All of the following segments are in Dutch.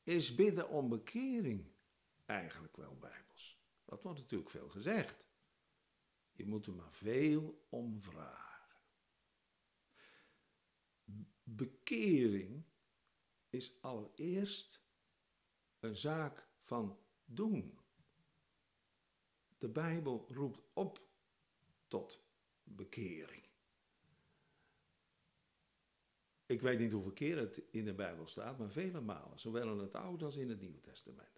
is bidden om bekering eigenlijk wel bijbels? Dat wordt natuurlijk veel gezegd. Je moet er maar veel om vragen. Bekering is allereerst een zaak van doen. De Bijbel roept op tot bekering. Ik weet niet hoeveel keer het in de Bijbel staat, maar vele malen, zowel in het Oude als in het Nieuwe Testament.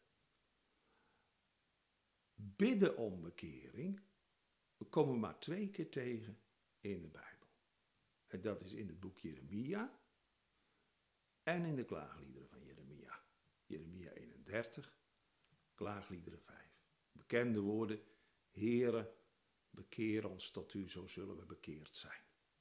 Bidden om bekering komen we maar 2 keer tegen in de Bijbel. En dat is in het boek Jeremia en in de klaagliederen van Jeremia. Jeremia 31, klaagliederen 5. Bekende woorden, Heere, bekeer ons tot u, zo zullen we bekeerd zijn.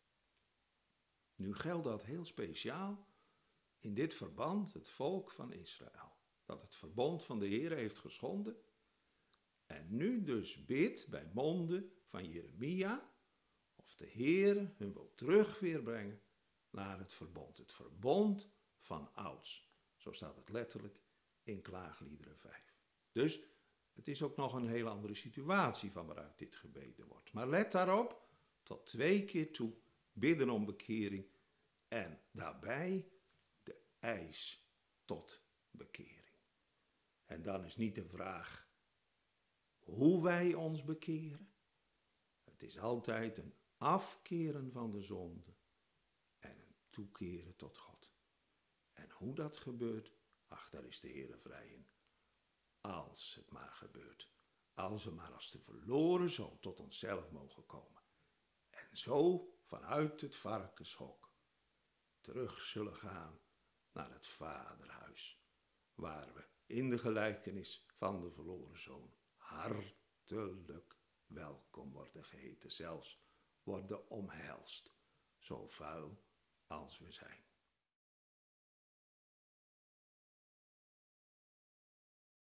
Nu geldt dat heel speciaal in dit verband, het volk van Israël. Dat het verbond van de Heere heeft geschonden. En nu dus bidt bij monden van Jeremia of de Heere hun wil terug weer brengen naar het verbond. Het verbond van ouds. Zo staat het letterlijk in klaagliederen 5. Dus het is ook nog een heel andere situatie van waaruit dit gebeden wordt. Maar let daarop, tot 2 keer toe bidden om bekering en daarbij de eis tot bekering. En dan is niet de vraag hoe wij ons bekeren. Het is altijd een afkeren van de zonde en een toekeren tot God. En hoe dat gebeurt, ach, daar is de Heere vrij in. Als het maar gebeurt. Als we maar als de verloren zoon tot onszelf mogen komen. En zo vanuit het varkenshok terug zullen gaan naar het vaderhuis. Waar we in de gelijkenis van de verloren zoon hartelijk welkom worden geheten. Zelfs worden omhelst, zo vuil als we zijn.